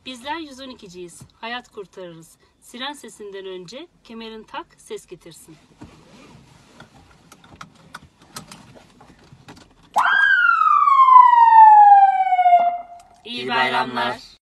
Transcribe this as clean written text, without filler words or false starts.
Bizler 112'ciyiz. Hayat kurtarırız. Siren sesinden önce kemerin tak, ses getirsin. İyi bayramlar.